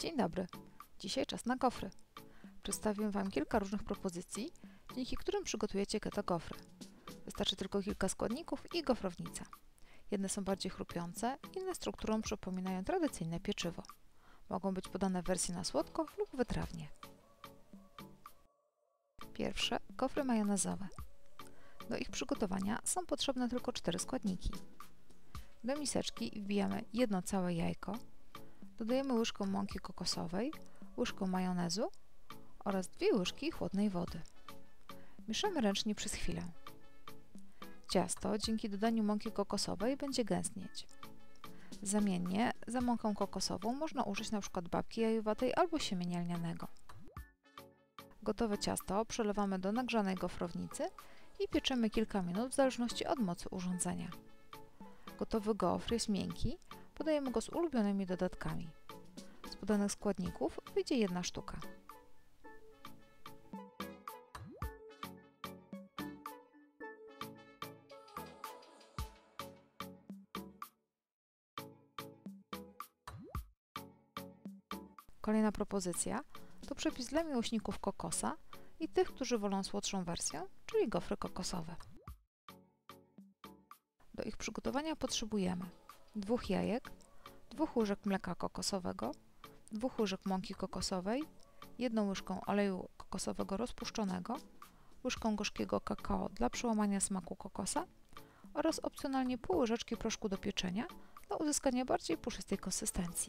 Dzień dobry. Dzisiaj czas na gofry. Przedstawię Wam kilka różnych propozycji, dzięki którym przygotujecie keto gofry. Wystarczy tylko kilka składników i gofrownica. Jedne są bardziej chrupiące, inne strukturą przypominają tradycyjne pieczywo. Mogą być podane w wersji na słodko lub wytrawnie. Pierwsze, gofry majonezowe. Do ich przygotowania są potrzebne tylko 4 składniki. Do miseczki wbijamy jedno całe jajko, dodajemy łyżkę mąki kokosowej, łyżkę majonezu oraz 2 łyżki chłodnej wody. Mieszamy ręcznie przez chwilę. Ciasto dzięki dodaniu mąki kokosowej będzie gęstnieć. Zamiennie za mąką kokosową można użyć np. babki jajowatej albo siemienia lnianego. Gotowe ciasto przelewamy do nagrzanej gofrownicy i pieczemy kilka minut w zależności od mocy urządzenia. Gotowy gofr jest miękki, podajemy go z ulubionymi dodatkami. Z podanych składników wyjdzie 1 sztuka. Kolejna propozycja to przepis dla miłośników kokosa i tych, którzy wolą słodszą wersję, czyli gofry kokosowe. Do ich przygotowania potrzebujemy 2 jajek, 2 łyżek mleka kokosowego, 2 łyżek mąki kokosowej, 1 łyżkę oleju kokosowego rozpuszczonego, łyżkę gorzkiego kakao dla przełamania smaku kokosa oraz opcjonalnie pół łyżeczki proszku do pieczenia dla uzyskania bardziej puszystej konsystencji.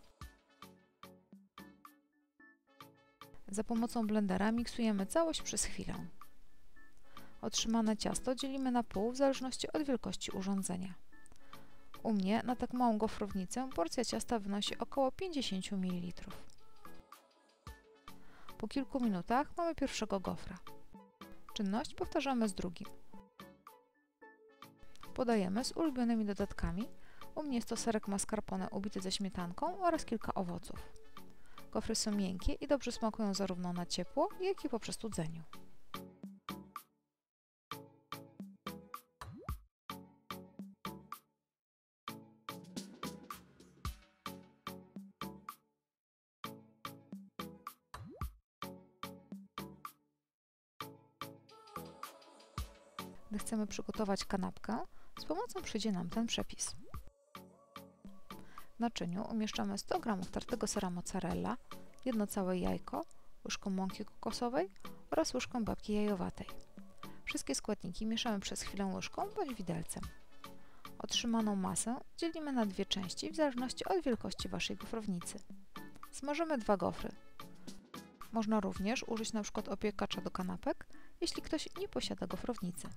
Za pomocą blendera miksujemy całość przez chwilę. Otrzymane ciasto dzielimy na pół w zależności od wielkości urządzenia. U mnie na tak małą gofrownicę porcja ciasta wynosi około 50 ml. Po kilku minutach mamy pierwszego gofra. Czynność powtarzamy z drugim. Podajemy z ulubionymi dodatkami. U mnie jest to serek mascarpone ubity ze śmietanką oraz kilka owoców. Gofry są miękkie i dobrze smakują zarówno na ciepło, jak i po przestudzeniu. Gdy chcemy przygotować kanapkę, z pomocą przyjdzie nam ten przepis. W naczyniu umieszczamy 100 g tartego sera mozzarella, 1 całe jajko, łyżkę mąki kokosowej oraz łyżkę babki jajowatej. Wszystkie składniki mieszamy przez chwilę łyżką bądź widelcem. Otrzymaną masę dzielimy na 2 części w zależności od wielkości Waszej gofrownicy. Smażymy 2 gofry. Można również użyć np. opiekacza do kanapek, jeśli ktoś nie posiada gofrownicy.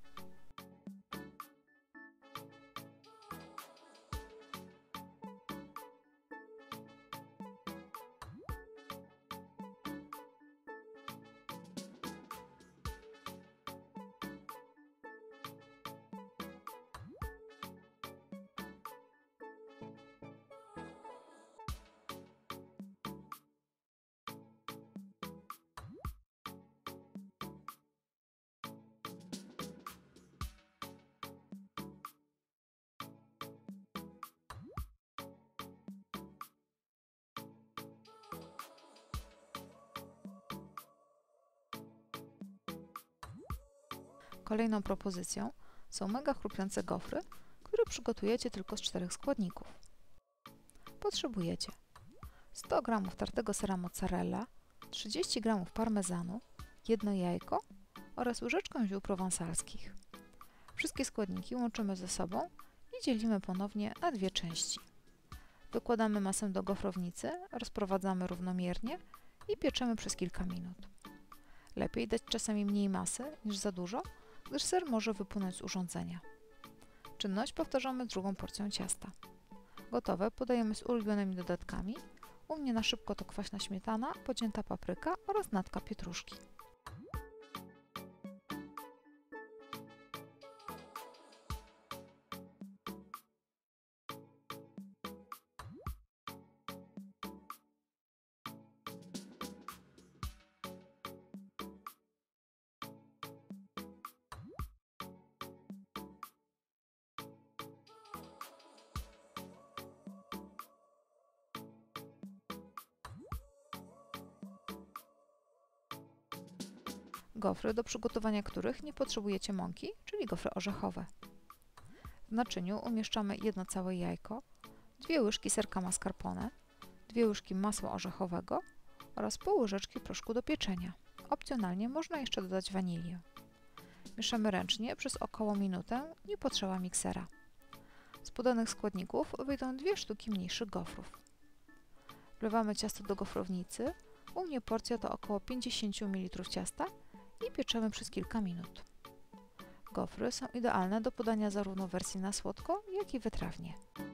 Kolejną propozycją są mega chrupiące gofry, które przygotujecie tylko z 4 składników. Potrzebujecie 100 g tartego sera mozzarella, 30 g parmezanu, 1 jajko oraz łyżeczkę ziół prowansalskich. Wszystkie składniki łączymy ze sobą i dzielimy ponownie na 2 części. Wykładamy masę do gofrownicy, rozprowadzamy równomiernie i pieczemy przez kilka minut. Lepiej dać czasami mniej masy niż za dużo, gdyż ser może wypłynąć z urządzenia. Czynność powtarzamy z drugą porcją ciasta. Gotowe podajemy z ulubionymi dodatkami. U mnie na szybko to kwaśna śmietana, pocięta papryka oraz natka pietruszki. Gofry, do przygotowania których nie potrzebujecie mąki, czyli gofry orzechowe. W naczyniu umieszczamy jedno całe jajko, 2 łyżki serka mascarpone, 2 łyżki masła orzechowego oraz pół łyżeczki proszku do pieczenia. Opcjonalnie można jeszcze dodać wanilię. Mieszamy ręcznie przez około minutę, nie potrzeba miksera. Z podanych składników wyjdą 2 sztuki mniejszych gofrów. Wlewamy ciasto do gofrownicy, u mnie porcja to około 50 ml ciasta i pieczemy przez kilka minut. Gofry są idealne do podania zarówno w wersji na słodko, jak i wytrawnie.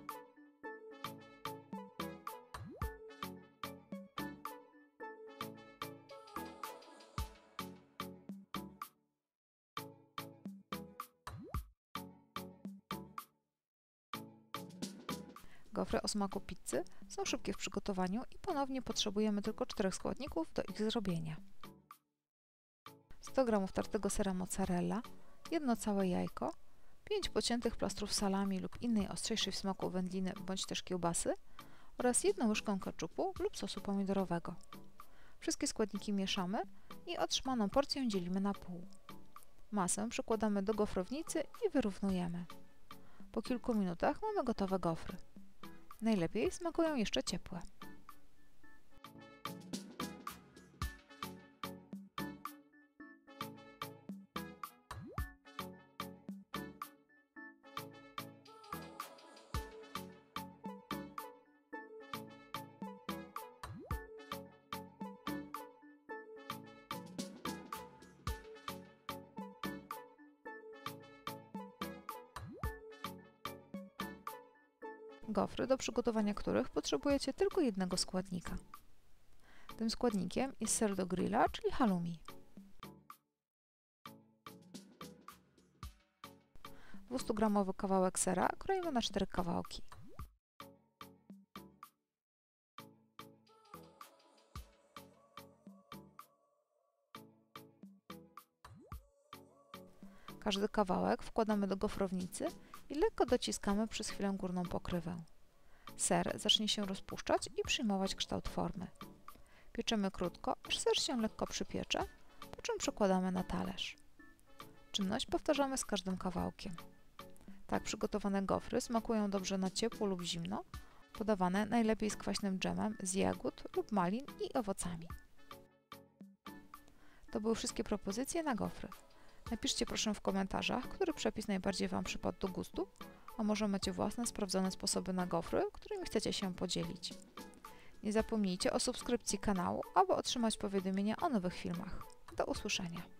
Gofry o smaku pizzy są szybkie w przygotowaniu i ponownie potrzebujemy tylko 4 składników do ich zrobienia. 100 g tartego sera mozzarella, jedno całe jajko, 5 pociętych plastrów salami lub innej ostrzejszej w smaku wędliny bądź też kiełbasy oraz 1 łyżkę keczupu lub sosu pomidorowego. Wszystkie składniki mieszamy i otrzymaną porcję dzielimy na pół. Masę przykładamy do gofrownicy i wyrównujemy. Po kilku minutach mamy gotowe gofry. Najlepiej smakują jeszcze ciepłe. Gofry, do przygotowania których potrzebujecie tylko jednego składnika. Tym składnikiem jest ser do grilla, czyli halloumi. 200-gramowy kawałek sera kroimy na 4 kawałki. Każdy kawałek wkładamy do gofrownicy i lekko dociskamy przez chwilę górną pokrywę. Ser zacznie się rozpuszczać i przyjmować kształt formy. Pieczemy krótko, aż ser się lekko przypiecze, po czym przekładamy na talerz. Czynność powtarzamy z każdym kawałkiem. Tak przygotowane gofry smakują dobrze na ciepło lub zimno, podawane najlepiej z kwaśnym dżemem z jagód lub malin i owocami. To były wszystkie propozycje na gofry. Napiszcie proszę w komentarzach, który przepis najbardziej Wam przypadł do gustu, a może macie własne sprawdzone sposoby na gofry, którymi chcecie się podzielić. Nie zapomnijcie o subskrypcji kanału, aby otrzymać powiadomienia o nowych filmach. Do usłyszenia.